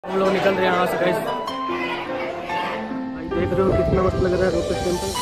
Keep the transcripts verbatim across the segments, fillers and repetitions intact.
हम लोग निकल रहे हैं यहाँ से गाइस। भाई देख रहे हो कितना मस्त लग रहा है Lotus Temple.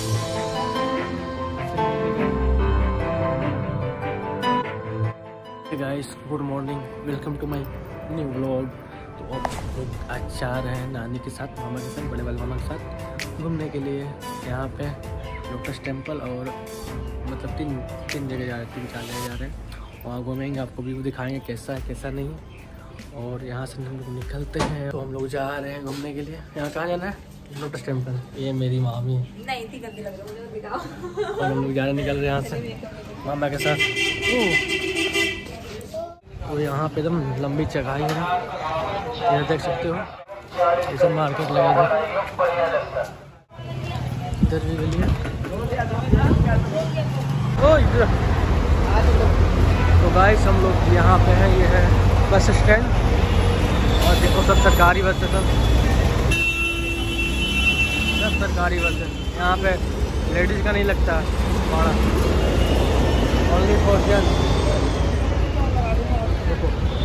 Guys good morning, welcome to my new vlog. तो अब लोग आज जा रहे हैं नानी के साथ, मामा के साथ, बड़े वाले मामा के साथ घूमने के लिए यहाँ पे लोटस टेम्पल। और मतलब तीन तीन जगह जा रहे हैं, तीन चार जगह जा रहे हैं। वहाँ घूमेंगे, आपको भी दिखाएंगे कैसा है कैसा नहीं। और यहाँ से हम लोग निकलते हैं, तो हम लोग जा रहे हैं घूमने के लिए। यहाँ कहाँ जाना है? Lotus Temple. ये मेरी मामी नहीं थी, गंदी लग रही है, दिखाओ। और हम लोग जा रहे निकल रहे हैं यहाँ से मामा के साथ। और यहाँ पे एकदम लंबी चढ़ाई है, ये देख सकते हो। ये सब मार्केट लगा था, इधर भी गली है। तो गाइस हम लोग यहाँ पे हैं, ये है बस स्टैंड। और देखो सब सरकारी बस है, सब सब सरकारी बस है। यहाँ पे लेडीज़ का नहीं लगता भाड़ा, ओनली फॉर जेंट्स। देखो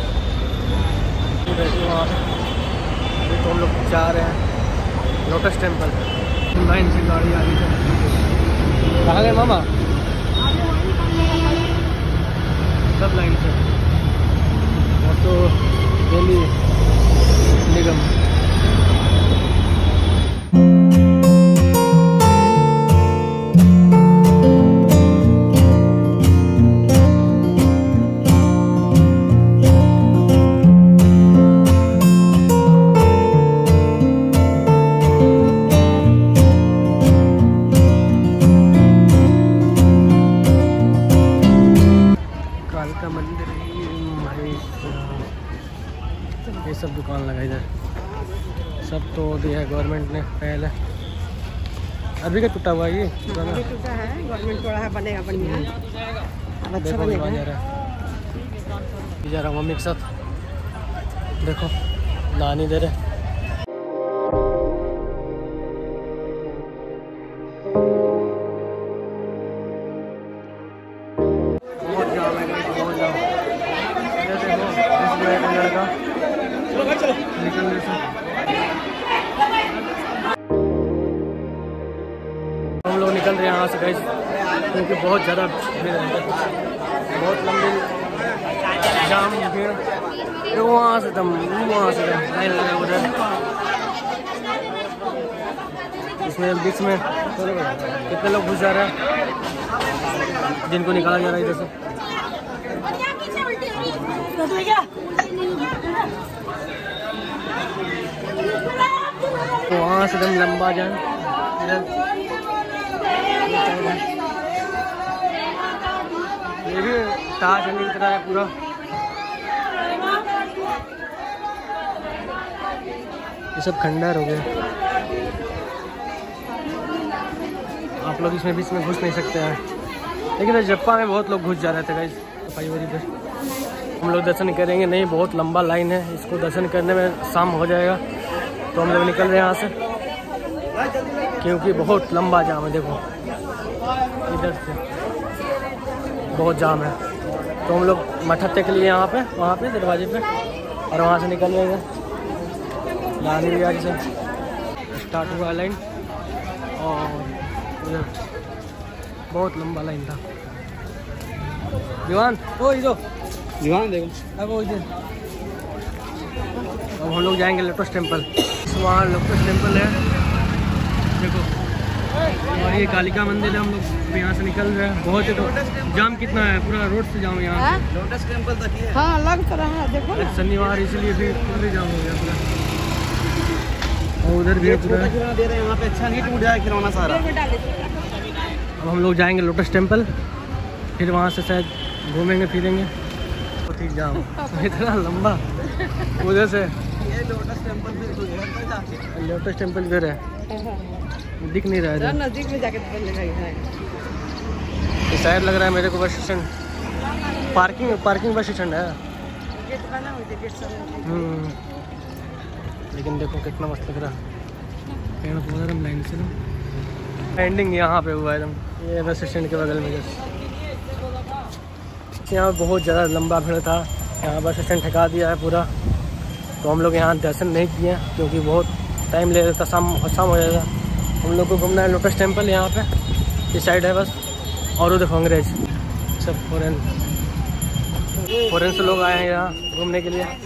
वहाँ पे अभी तो हम लोग जा रहे हैं लोटस टेम्पल। लाइन से गाड़ी आ रही है। कहाँ गए मामा? सब लाइन से। ऑटो दिल्ली निगम। कालका मंदिर, ये सब दुकान लगा इधर। सब तो दिया है गवर्नमेंट ने पहले, अभी का टूटा हुआ ये अभी टूटा है, गवर्नमेंट थोड़ा है बनेगा बढ़िया। अब अच्छा देखो बनेगा। जा रहा है जा रहा हूँ मम्मी के साथ। देखो नानी दे रहे। बहुत जाम है, बहुत जाम। ये देखो इस लड़का निकलने से। हम लोग निकल रहे हैं यहाँ से गाइस, क्योंकि बहुत ज़्यादा भीड़ है, बहुत लंबी जाम भीड़। वहाँ से दम वहाँ से दम लाइन लगे उधर। इसमें बीच में कितने लोग घुस जा रहे हैं, जिनको निकाला जा रहा है इधर से। तो वहाँ से एकदम लंबा जाए इधर। ये भी ताज की तरह है पूरा। ये सब खंडर हो गए, आप लोग इसमें बीच में घुस नहीं सकते हैं। लेकिन जप्पा में बहुत लोग घुस जा रहे थे गाइस। सफाई वाली पे हम लोग दर्शन करेंगे नहीं, बहुत लंबा लाइन है, इसको दर्शन करने में शाम हो जाएगा। तो हम लोग निकल रहे हैं यहाँ से, क्योंकि बहुत लंबा जाम है। देखो इधर से बहुत जाम है। तो हम लोग मठत्ते के लिए यहाँ पे, वहाँ पे दरवाजे पे, और वहाँ से निकल गए। नानी भी आज से स्टार्ट हुआ लाइन। और इधर बहुत लंबा लाइन था। दीवान ओ इधर दीवान देखो, अब वो इधर। अब हम लोग जाएंगे लोटस टेम्पल। वहाँ लोटस टेम्पल है देखो, और ये कालिका मंदिर है। हम लोग यहाँ से निकल रहे हैं। बहुत तो जाम कितना है, पूरा रोड से जाम यहाँ से लोटस टेम्पल तक है। हाँ लग तो रहा है, देखो शनिवार इसलिए भी पूरे जाम हो गया पूरा। और उधर भी पूरा दे रहे हैं, वहाँ पे अच्छा नहीं टूट जाए खिलौना सारा। अब हम लोग जाएंगे लोटस टेम्पल, फिर वहाँ से शायद घूमेंगे फिरेंगे। बहुत ही जाम इतना लंबा उधर से। ये लोटस टेम्पल लोटस टेम्पल इधर है, दिख नहीं रहा है, नजदीक में जाके शायद लग रहा है मेरे को bus stand, parking parking bus stand है। हम्म लेकिन देखो कितना मस्त लग रहा है, पेड़ पौधा एकदम लाइन से ना। एंडिंग यहाँ पे हुआ है एकदम, ये बस स्टैंड के बगल में जैसे। यहाँ बहुत ज़्यादा लंबा भीड़ था, यहाँ बस स्टैंड ठका दिया है पूरा। तो हम लोग यहाँ दर्शन नहीं किए क्योंकि बहुत टाइम ले रहा था, शाम शाम हो जाएगा। हम लोग को घूमना है लोटस टेम्पल यहाँ पे, इस साइड है बस। और वो देखो अंग्रेज सब फॉरेन फॉरेन से लोग आए हैं यहाँ घूमने के लिए।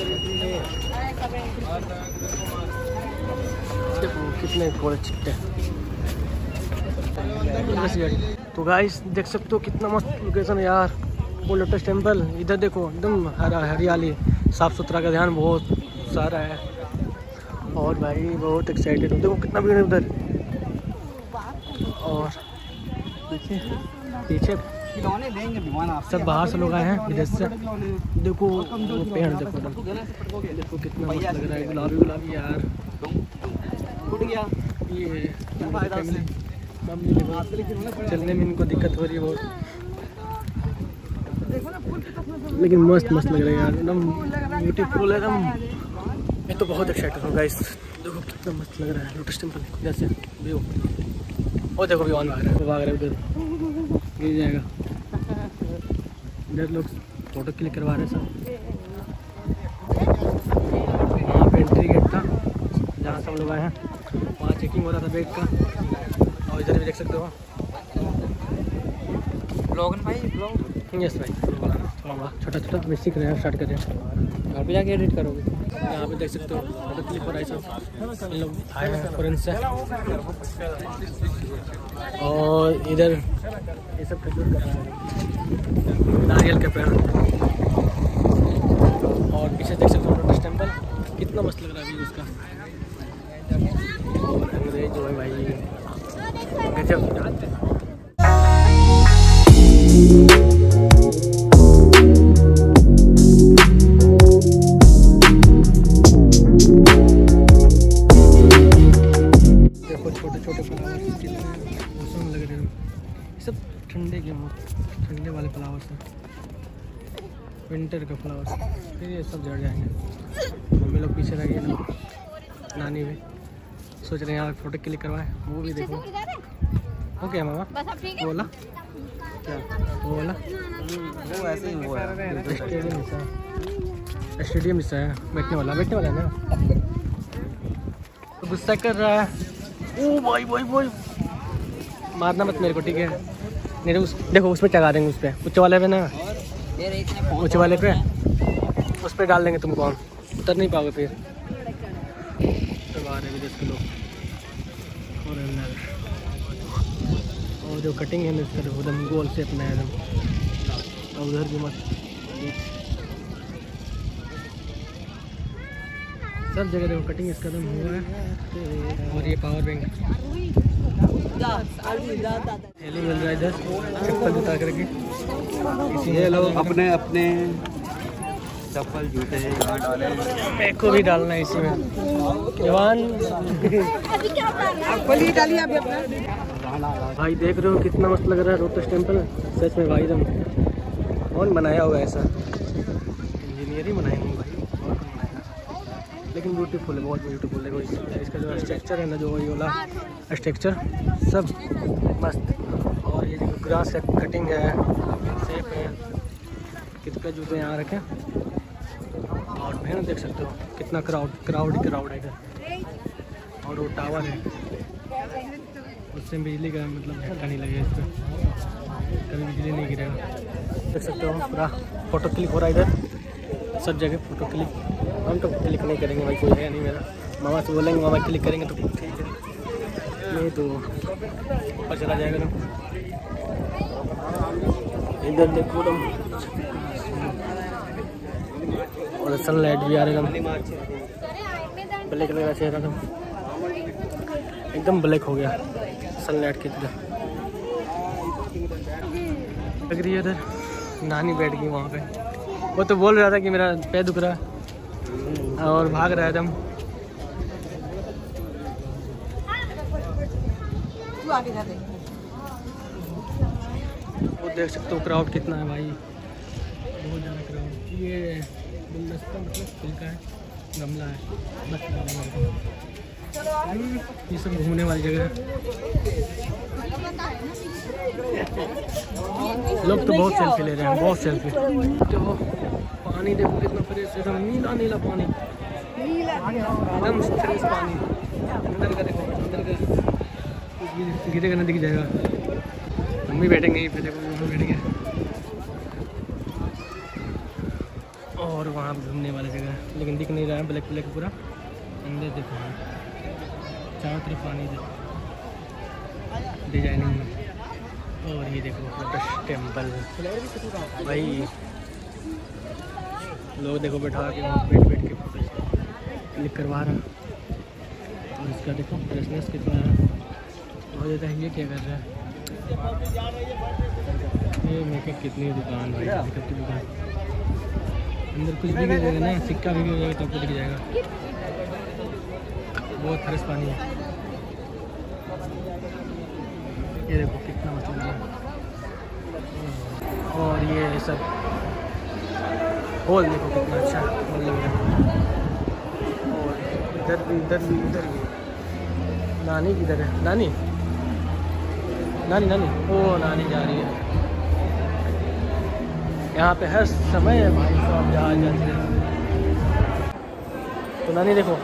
कितने कोड़े छिट्टे। तो गाइस देख सकते हो कितना मस्त लोकेशन है यार, वो लोटस टेम्पल। इधर देखो एकदम हरा हरियाली, साफ सुथरा का ध्यान बहुत सारा है। और भाई बहुत एक्साइटेड हूँ, देखो कितना भीड़ है उधर। और पीछे पीछे सब बाहर से लोग आए हैं विदेश से। देखो वो पेड़ देखो, देखो कितना मस्त लग रहा है, गुलाबी गुलाबी यार। ये चलने में इनको दिक्कत हो रही है बहुत, लेकिन मस्त मस्त लग रहा है यार, एकदम ब्यूटीफुल है एकदम। मैं तो बहुत एक्साइटेड हूँ गाइस, देखो कितना मस्त लग रहा है लोटस टेम्पल जैसे व्यू। और देखो विमान भाग रहा है, भाग रहा है उधर, गिर जाएगा। इधर लोग फोटो क्लिक करवा रहे हैं सब। वहाँ पे एंट्री गेट था जहाँ से हम लोग आए हैं, वहाँ चेकिंग हो रहा था बैग का। और इधर भी देख सकते हो ब्लॉग भाई, ब्लॉग यस भाई, थोड़ा छोटा छोटा मैं सीख रहे हैं, स्टार्ट कर रहे हैं। घर पे जाके एडिट करोगे। यहाँ पे देख सकते हो फोटो क्लिक हो रहा है सब, इन लोग आए हैं फॉरेन से। और इधर ये सब खजूर कर रहा है, नारियल के पेड़। और पीछे देख सकते हो लोटस टेम्पल, कितना मस्त लग रहा है व्यू उसका। और अंग्रेज जो है भाई गजब। छोटे छोटे फ्लावर्स कितने मौसम लग रहे हैं, सब ठंडे के ठंडे वाले फ्लावर्स हैं, विंटर का फ्लावर्स। फिर ये सब झड़ जाएंगे। मम्मी लोग पीछे रह गए ना, नानी भी सोच रहे हैं यहाँ फोटो क्लिक करवाएं। वो भी देखो ओके मामा बोला क्या बोला, वो ऐसे ही हुआ है। स्टेडियम हिस्सा स्टेडियम हिस्सा है, बैठने वाला बैठने वाला है ना। तो गुस्सा कर रहा है। ओ भाई भाई भाई मारना मत मेरे को, ठीक है? मेरे उस देखो उसमें चढ़ा देंगे, उस पर ऊँचे वाले पे ना, ऊँचे वाले पे उस पर डाल देंगे तुमको, हम उतर नहीं पाओगे फिर। तो आ रहे हैं दस किलो। और जो कटिंग है ना इसका एकदम गोल शेप में एकदम, और उधर भी मस्त सब जगह देखो कटिंग इसका एकदम हुआ है। और ये पावर बैंक मिल रहा है इधर, चप्पल जूता करके। ये लोग अपने अपने चप्पल जूते यहाँ डाले, मेरे को भी डालना है इसी में जवान। डालिए अभी अपना। भाई देख रहे हो कितना मस्त लग रहा है लोटस टेम्पल, सच में भाई एकदम। कौन बनाया होगा ऐसा? इंजीनियर ही बनाए होंगे भाई, और कौन बनाएगा? लेकिन ब्यूटीफुल है, बहुत ब्यूटीफुल है। इसका जो स्ट्रक्चर है ना, जो वही वाला स्ट्रक्चर सब मस्त। और ये जो ग्रास का कटिंग है, सेप है, कितने जूते यहाँ रखे। और भैया देख सकते हो कितना क्राउड क्राउड क्राउड है इधर। और वो टावर है, उससे बिजली का मतलब झटका नहीं लगेगा इस पर, कभी बिजली नहीं गिरेगा। देख सकते हो पूरा फोटो क्लिक हो रहा है इधर, सब जगह फोटो क्लिक। हम तो क्लिक नहीं करेंगे भाई, कोई है नहीं मेरा। मामा से बोलेंगे मामा क्लिक करेंगे तो ठीक है, नहीं तो ऊपर चला जाएगा ना। इधर देखो तुम, और सनलाइट भी आ रहा है एकदम ब्लैक लग रहा चेहरा, तुम एकदम ब्लैक हो गया सनलाइट की तरह लग रही है। इधर नानी बैठ गई वहाँ पे, वो तो बोल रहा था कि मेरा पैर दुख रहा है और भाग रहा है एकदम। वो देख सकते हो क्राउड कितना है भाई, बहुत ज़्यादा क्राउड। ये गुलदस्ता मतलब फूल का है, गमला है, बस ये सब घूमने वाली जगह है। लोग तो बहुत सेल्फी ले रहे हैं, बहुत सेल्फी। तो पानी देखो कितना फ्रेश है, एकदम नीला नीला पानी, एकदम फ्रेश पानी। अंदर का देखो, अंदर का गिरेगा ना दिख जाएगा। हम भी बैठेंगे यहीं पे, देखो वो बैठेंगे। और वहाँ घूमने वाली जगह, लेकिन दिख नहीं रहा है, ब्लैक ब्लैक पूरा। अंदर देखो चारों तरफ पानी डिजाइनिंग में। और ये देखो लोटस टेम्पल भाई, लोग देखो बैठा के वहाँ बैठ बैठ के फोटो क्लिक करवा रहा है। और इसका देखो फ्रेशनेस कितना है, और देता है ये क्या कर रहा है। ये मेकअप कितनी दुकान भाई, मेकअप की दुकान। अंदर कुछ भी गिर जाएगा ना, सिक्का भी गिर जाएगा तो आपको दिख जाएगा। बहुत फ्रेश पानी है। ये देखो कितना मतलब है। और ये सब होल देखो कितना अच्छा होल लग रहा है। और इधर भी, इधर भी, इधर भी। नानी किधर है? नानी नानी नानी ओ नानी जा रही है। यहाँ पे हर समय है भाई साहब जहाँ जाते हैं। तो नानी देखो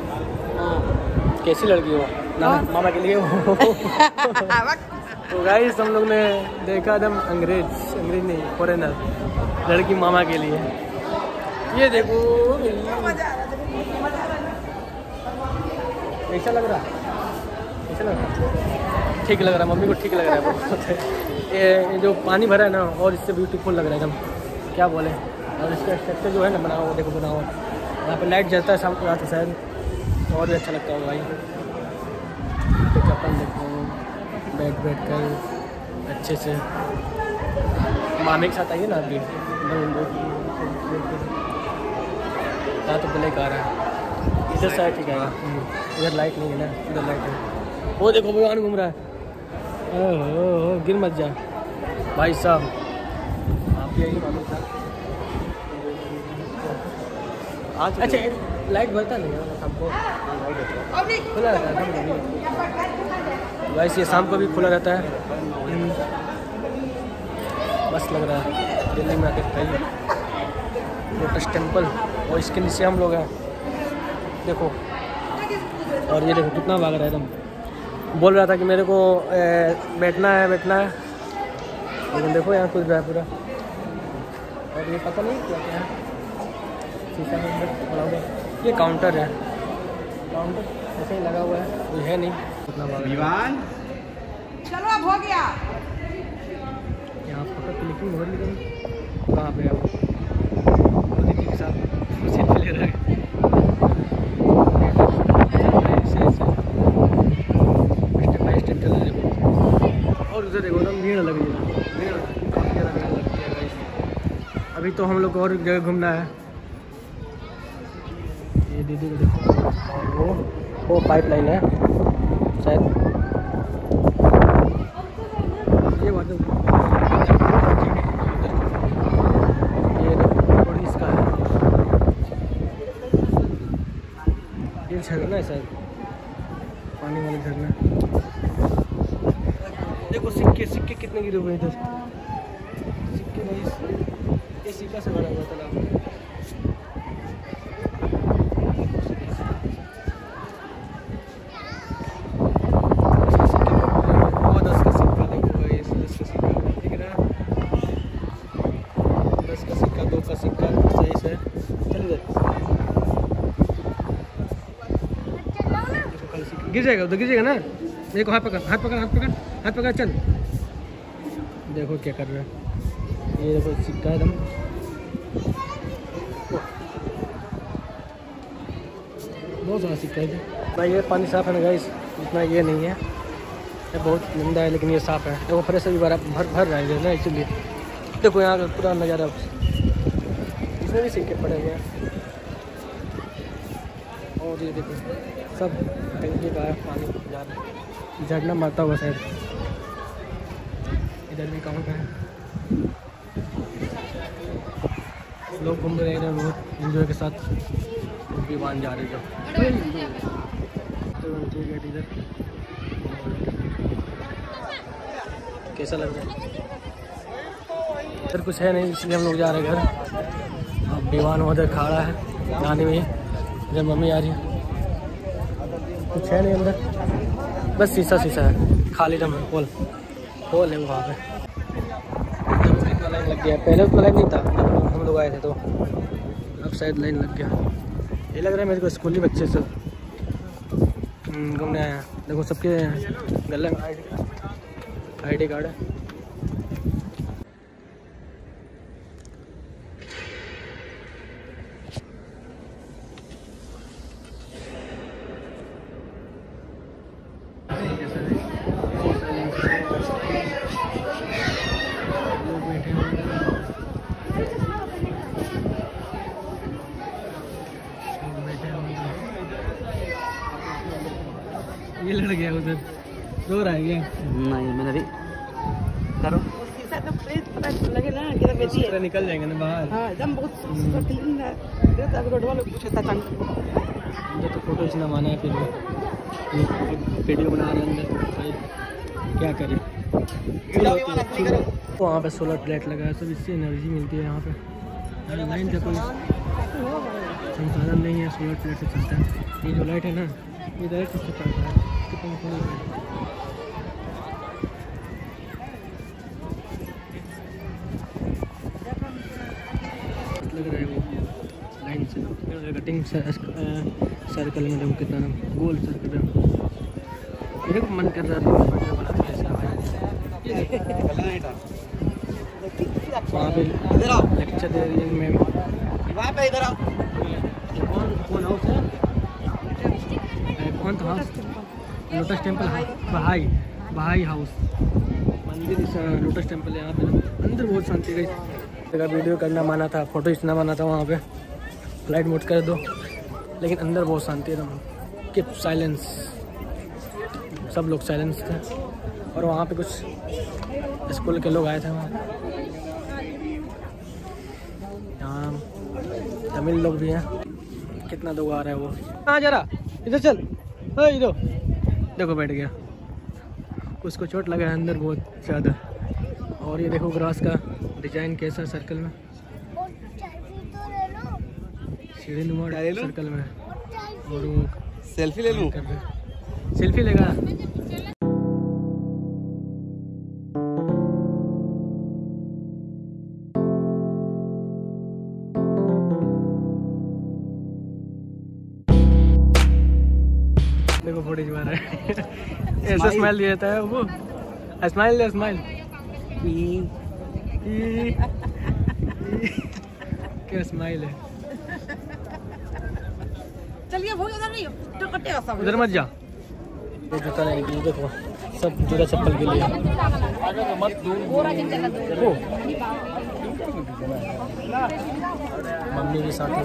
कैसी लड़की हो ना, मामा के लिए हो। तो गाइस हम लोग ने देखा एकदम अंग्रेज अंग्रेज नहीं फॉरेनर लड़की मामा के लिए। ये देखो ऐसा लग रहा ऐसा लग रहा ठीक लग रहा है, मम्मी को ठीक लग रहा है बहुत। ये जो पानी भरा है ना, और इससे ब्यूटीफुल लग रहा है एकदम, क्या बोले। और इसका स्ट्रक्चर जो है ना बना हुआ, देखो बना हुआ। यहाँ पे लाइट जलता है शाम को, रात को शायद और भी अच्छा लगता होगा भाई। तो चप्पल देखो, बैठ बैठ कर अच्छे से मामे के साथ आइए ना अभी। हाँ तो ब्लैक आ रहा है इधर साइड, ठीक है। इधर लाइट नहीं है ना, इधर लाइट है। वो देखो भगवान घूम रहा है। ओह गिर मत जा भाई साहब, आप भी आइए मामे के साथ। आज अच्छा लाइट भरता नहीं है हमको, खुला रहता है वैसे, ये शाम को भी खुला रहता है। मस्त लग रहा है दिल्ली में आके खाइए लोटस टेम्पल। और इसके नीचे हम लोग हैं देखो। और ये देखो कितना भाग रहा है एकदम, बोल रहा था कि मेरे को बैठना है बैठना है, लेकिन देखो यहाँ कुछ रहा है पूरा। और ये पता नहीं क्या क्या है, शीशा के अंदर पड़ा हुआ। ये काउंटर है, काउंटर ऐसे ही लगा हुआ है, कुछ है नहीं। कितना भाग चलो अब हो गया। यहाँ फोटो क्लिकिंग हो रही है। कहाँ पे आप दीदी के साथ सेल्फी ले रहे हैं। स्टेप बाई स्टेप चल रहे। और उधर देखो ना भीड़ लग रही है, भीड़ काफ़ी ज़्यादा भीड़ लगती है गाइस। अभी तो हम लोग को और जगह घूमना है। ये दीदी को देखो, वो वो पाइप लाइन है शायद। ये बात इसका है, ये झरना है शायद, पानी वाला झरना। देखो सिक्के सिक्के कितने गिरे हुए इधर, सिक्के भाई ये सिक्का से बना हुआ तालाब। गिर जाएगा उधर, गिर जाएगा ना। देखो हाथ पकड़ हाथ पकड़ हाथ पकड़ हाथ पकड़ चल। देखो क्या कर रहा है, ये देखो सिक्का एकदम। बहुत सारा सिक्का है भाई। ये पानी साफ है ना गाइस, इतना ये नहीं है, ये बहुत गंदा है, लेकिन ये साफ है। देखो फ्रेश अभी भर भर भर रहा है ना, इसीलिए। देखो यहाँ का पूरा नज़ारा, इसमें भी सिक्के पड़े हुए हैं। और ये देखो सब टंकी का पानी जा रहा है, झरना मारता हुआ शायद। इधर भी काउंट है, लोग घूम रहे हैं बहुत एंजॉय के साथ। विमान जा रहे थे तो ठीक है। इधर कैसा लग रहा है? इधर कुछ है नहीं, इसलिए हम लोग जा रहे हैं घर। अब विमान उधर खड़ा है जाने में, इधर मम्मी आ रही है, कुछ है नहीं अंदर, बस शीशा शीशा है, खाली दम हॉल हॉल है वहाँ पे। लाइन लग गया, पहले उतना लाइन नहीं था हम लोग आए थे तो, अब शायद लाइन लग गया। ये लग रहा है मेरे को स्कूली बच्चे सब घूमने आए हैं। देखो सबके गले में आई डी कार्ड है। ये लड़ गया उधर, रो रहा है क्या? नहीं मैंने भी करो शीशा तो प्लीज पता लगे ना कि तो बेटी है, निकल जाएंगे ना बाहर। हां एकदम बहुत क्लीन है। ये तो रोड वाले पूछे था तंग मुझे तो फोटो इतना माना है, फिर वीडियो बना रहे अंदर भाई, क्या करें। वहाँ पे सोलर प्लेट लगा है, सब इससे एनर्जी मिलती है यहाँ पे। लाइन का कोई संसाधन नहीं है, सोलर प्लेट से चलता है। ये जो लाइट है ना, ये डायरेक्ट इससे चलता है, कितना लग रहा है वो लाइन से कटिंग सर्कल में। देखो कितना गोल सर्कल है, मेरे को मन कर रहा था वहाँ पे लेक्चर दे रही है मैम। वहाँ पे इधर आओ। कौन कौन हाउस है, कौन था हाउस? लोटस टेम्पल, बहाई बहाई हाउस मंदिर, इस लोटस टेम्पल है यहाँ पे। अंदर बहुत शांति गई जगह, वीडियो करना माना था, फोटो खींचना माना था वहाँ पे, फ्लाइट मोड कर दो, लेकिन अंदर बहुत शांति है एकदम, कीप साइलेंस, सब लोग साइलेंस थे। और वहाँ पे कुछ स्कूल के लोग आए थे वहाँ, यहाँ तमिल लोग भी हैं। कितना लोग आ रहा है वो, हाँ जरा इधर चल, इधर देखो बैठ गया, उसको चोट लगा है अंदर बहुत ज़्यादा। और ये देखो ग्रास का डिजाइन कैसा सर्कल में, सीढ़ी नुमा सर्कल में। और वो सेल्फी ले लूँ? सेल्फी लेगा। देखो फोटो खिंचवा रहा है ऐसा स्माइल देता है वो, स्माइल दे स्माइल, क्या स्माइल है। चलिए वो उधर नहीं तो कटेगा सब, उधर मत जा। ये जूता नहीं, ये देखो सब जूता चप्पल के लिए। देखो मम्मी के साथ में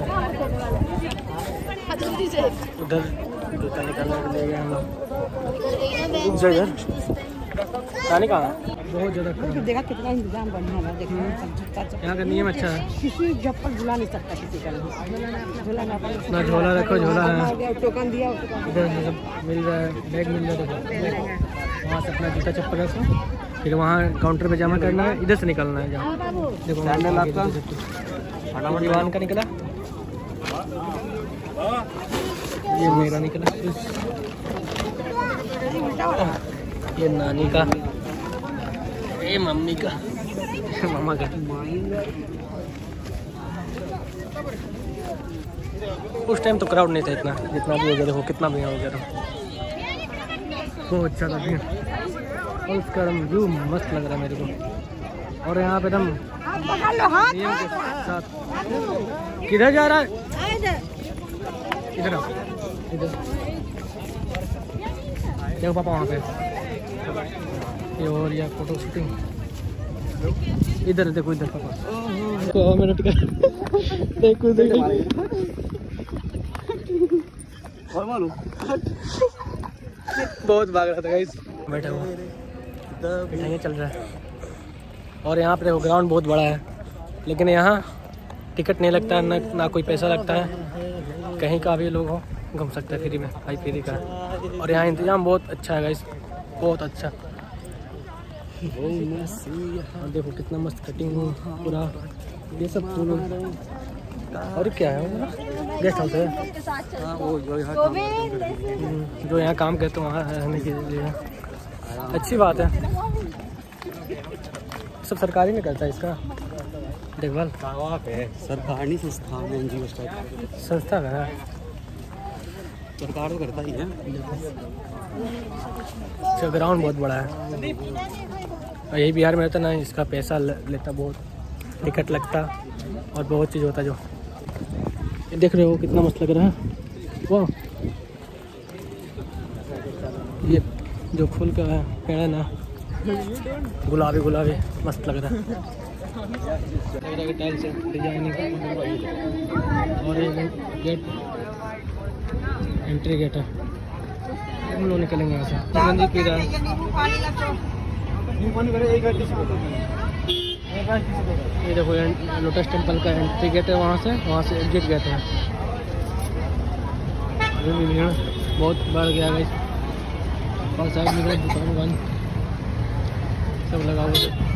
उधर जूता निकालने के लिए गए हम लोग। इधर रानी कहाँ है? बहुत ज़्यादा देखा कितना इंतजाम बढ़िया है। देखो यहाँ का नियम अच्छा है, किसी चप्पल झूला नहीं सकता किसी का, झूला ना ना झोला रखो, झोला है टोकन दिया, इधर सब मिल रहा है, बैग मिल रहा है। देखो वहाँ से अपना जूता चप्पल रखो, फिर वहाँ काउंटर पे जमा करना है, इधर से निकलना है। जहाँ देखो सैंडल आपका दीवान का निकला, ये मेरा निकला, ये नानी का, ये मम्मी का, मामा का। उस टाइम तो क्राउड नहीं था इतना जितना भी हो गया। देखो कितना भीड़ हो गया था, बहुत ज़्यादा भीड़। और उसका एकदम व्यू मस्त लग रहा है मेरे को। और यहाँ पे एकदम नियम के साथ। किधर जा रहा है? इधर आओ, इधर देखो पापा वहाँ पे। ये और या फोटो शूटिंग, इधर देखो, इधर पापा तो मिनट का देखो देखो बहुत भाग रहा था गाइस, बैठा हुआ बैठा चल रहा है। और यहाँ पे देखो ग्राउंड बहुत बड़ा है, लेकिन यहाँ टिकट नहीं लगता है, ना ना कोई पैसा लगता है, कहीं का भी लोग हो घूम सकते हैं फ्री में, भाई फ्री का। और यहाँ इंतजाम बहुत अच्छा है गाइस, बहुत अच्छा। और देखो कितना मस्त कटिंग हो पूरा, ये सब फूल। और क्या है गेस्ट हाउस है हाँ वो जो यहाँ हम्म, जो यहाँ काम करते हैं वहाँ रहने के लिए अच्छी बात है। सब सरकारी नहीं करता इसका देखभाल, सरकार नहीं संस्था में एनजीओ टाइप संस्था का है। सरकार तो करता ही है। अच्छा ग्राउंड बहुत बड़ा है और यही बिहार में रहता ना, इसका पैसा लेता बहुत, टिकट लगता और बहुत चीज़ होता। जो ये देख रहे हो कितना मस्त लग रहा है वाह। ये जो फूल का है पेड़ है ना, गुलाबी गुलाबी मस्त लग रहा है। टाइल्स है डिजाइनिंग और ये गेट एंट्री गेट है। हम लोग निकलेंगे यहाँ से। मंदिर पी रहा है ये देखो, लोटस टेम्पल का एंट्री गेट है, वहाँ से वहाँ से एग्जिट गेट है। अभी भी भीड़ बहुत बढ़ गया है और साइड में दुकान वुकान सब लगा हुआ है।